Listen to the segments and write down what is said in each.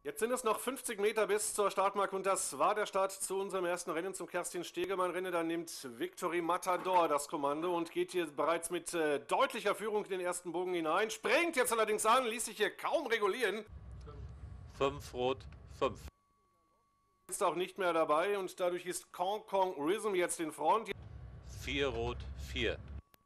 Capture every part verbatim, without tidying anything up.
Jetzt sind es noch fünfzig Meter bis zur Startmarke und das war der Start zu unserem ersten Rennen, zum Kerstin-Stegemann-Rennen. Da nimmt Victory Matador das Kommando und geht hier bereits mit äh, deutlicher Führung in den ersten Bogen hinein. Springt jetzt allerdings an, ließ sich hier kaum regulieren. fünf rot, fünf. Ist auch nicht mehr dabei und dadurch ist Kong Kong Rhythm jetzt in Front. vier rot, vier.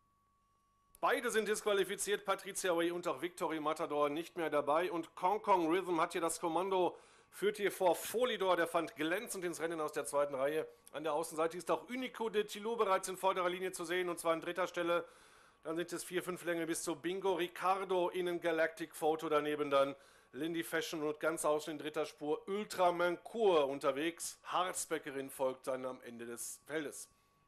Beide sind disqualifiziert, Patricia Way und auch Victory Matador nicht mehr dabei. Und Kong Kong Rhythm hat hier das Kommando, führt hier vor Folidor, der fand glänzend ins Rennen aus der zweiten Reihe. An der Außenseite ist auch Unico de Tilou bereits in vorderer Linie zu sehen, und zwar an dritter Stelle. Dann sind es vier, fünf Länge bis zu Bingo Ricardo, innen Galactic Photo, daneben dann Lindy Fashion und ganz außen in dritter Spur Ultra Mancour unterwegs. Harzbäckerin folgt dann am Ende des Feldes.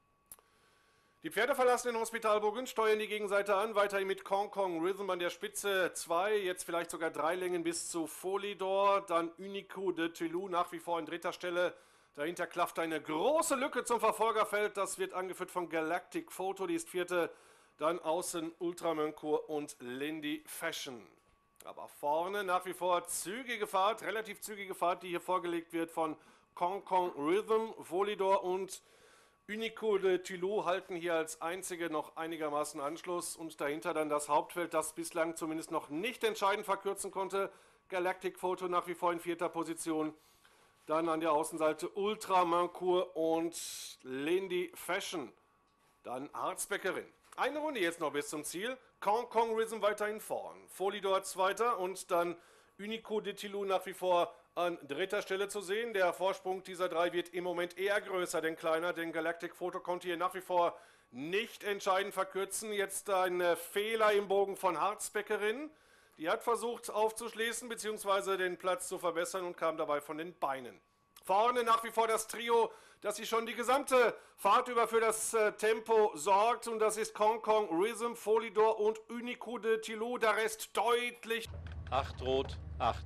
Die Pferde verlassen den Hospitalbogen, steuern die Gegenseite an, weiterhin mit Kong Kong Rhythm an der Spitze, zwei, jetzt vielleicht sogar drei Längen bis zu Folidor, dann Unico de Tilou nach wie vor an dritter Stelle. Dahinter klafft eine große Lücke zum Verfolgerfeld, das wird angeführt von Galactic Photo, die ist vierte, dann außen Ultra Mancour und Lindy Fashion. Aber vorne nach wie vor zügige Fahrt, relativ zügige Fahrt, die hier vorgelegt wird von Kong Kong Rhythm, Folidor und Unico de Tilou halten hier als einzige noch einigermaßen Anschluss, und dahinter dann das Hauptfeld, das bislang zumindest noch nicht entscheidend verkürzen konnte. Galactic Photo nach wie vor in vierter Position. Dann an der Außenseite Ultra Mancour und Lindy Fashion. Dann Harzbäckerin. Eine Runde jetzt noch bis zum Ziel. Kong Kong Rhythm weiterhin vorn. Folidor zweiter und dann Unico de Tilou nach wie vor an dritter Stelle zu sehen. Der Vorsprung dieser drei wird im Moment eher größer denn kleiner, denn Galactic Photo konnte hier nach wie vor nicht entscheidend verkürzen. Jetzt ein Fehler im Bogen von Harzbäckerin. Die hat versucht aufzuschließen bzw. den Platz zu verbessern und kam dabei von den Beinen. Vorne nach wie vor das Trio, das sich schon die gesamte Fahrt über für das äh, Tempo sorgt, und das ist Kong Kong Rhythm, Folidor und Unico de Tilou. Der Rest deutlich. acht rot, acht.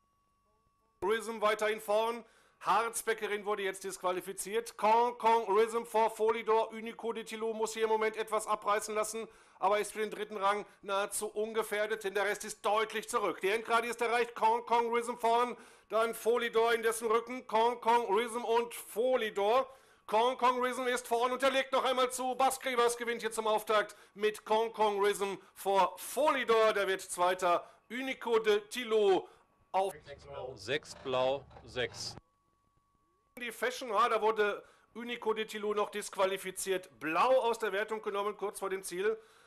Rhythm weiterhin vorn. Harzbäckerin wurde jetzt disqualifiziert. Kong Kong Rhythm vor Folidor. Unico de Tilou muss hier im Moment etwas abreißen lassen, aber ist für den dritten Rang nahezu ungefährdet, denn der Rest ist deutlich zurück. Die Endgrade ist erreicht. Kong Kong Rhythm vorn, dann Folidor in dessen Rücken. Kong Kong Rhythm und Folidor. Kong Kong Rhythm ist vorn und er legt noch einmal zu. Bas Grivers gewinnt hier zum Auftakt mit Kong Kong Rhythm vor Folidor. Der wird Zweiter. Unico de Tilou auf sechs blau, sechs. Die Fashion, ah, da wurde Unico de Tilou noch disqualifiziert. Blau aus der Wertung genommen, kurz vor dem Ziel.